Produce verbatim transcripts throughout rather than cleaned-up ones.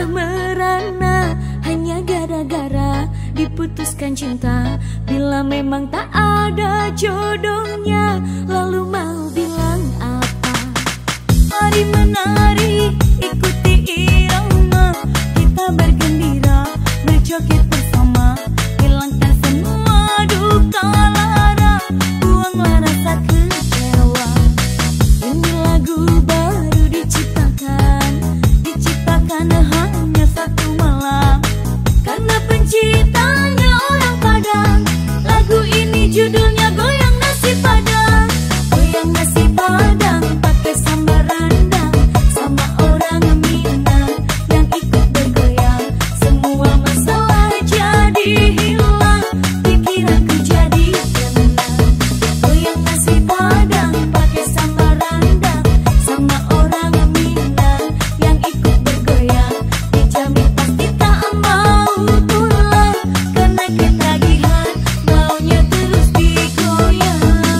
malah merana hanya gara-gara diputuskan cinta. Bila memang tak ada jodohnya, lalu mau bilang apa? Mari menari, ikuti irama, kita bergembira, berjoget bersama, hilangkan semua duka lara, buanglah rasa kecewa. Ini lagu baru diciptakan, diciptakan hanya satu malam, karena penciptanya orang Padang. Lagu ini judulnya Goyang Nasi Padang. Goyang nasi Padang pakai sambal rendang, sama orang Minang yang ikut bergoyang. Semua masalah jadi hilang, pikiranku jadi tenang. Goyang nasi Padang pakai sambal rendang, sama orang Minang yang ikut bergoyang. Dijamin pasti tak mau pulang, karena ketagihan maunya terus digoyang.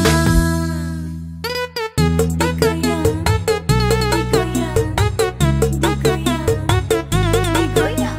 Digoyang, digoyang, digoyang, digoyang.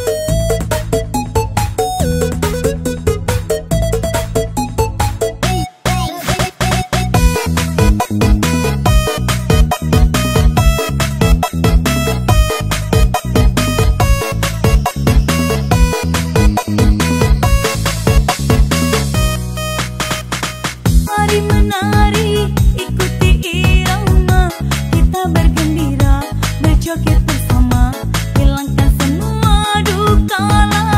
Mari menari, ikuti irama, kita bergembira, berjoget bersama, hilangkan semua duka lara.